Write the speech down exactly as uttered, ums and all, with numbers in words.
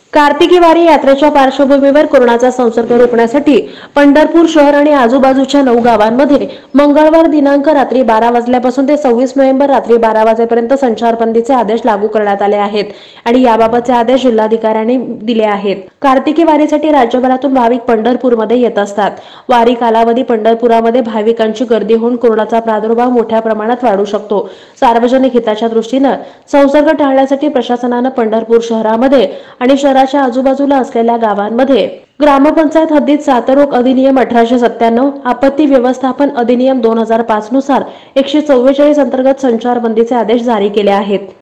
कार्तिकी वारी यात्रेच्या पार्श्वभूमीवर कोरोनाचा संसर्ग रोखण्यासाठी पंढरपूर शहर आणि आजूबाजूच्या नऊ गावांमध्ये मंगळवार दिनांक रात्री बारा वाजल्यापासून ते सव्वीस नोव्हेंबर रात्री बारा वाजेपर्यंत संचारबंदीचे आदेश लागू करण्यात आले आहेत आणि याबाबतचे आदेश जिल्हाधिकाऱ्यांनी दिले आहेत। कार्तिकी वारीसाठी राज्यभरातून भाविक पंढरपूरमध्ये येत असतात। वारी कालावधी पंढरपुरामध्ये भाविकांची गर्दी होऊन कोरोनाचा प्रादुर्भाव मोठ्या प्रमाणात वाढू शकतो। सार्वजनिक हिताच्या दृष्टीने संसर्ग टाळण्यासाठी प्रशासनाने पंढरपूर शहरामध्ये आणि शहराच्या आजूबाजूला असलेल्या गावांमध्ये ग्रामपंचायत हद्दीत साथरोग अधिनियम अठराशे सत्त्याण्णव, आपत्ती व्यवस्थापन अधिनियम दोन हजार पाच नुसार एकशे चव्वेचाळीस अंतर्गत संचारबंदीचे आदेश जारी केले आहेत।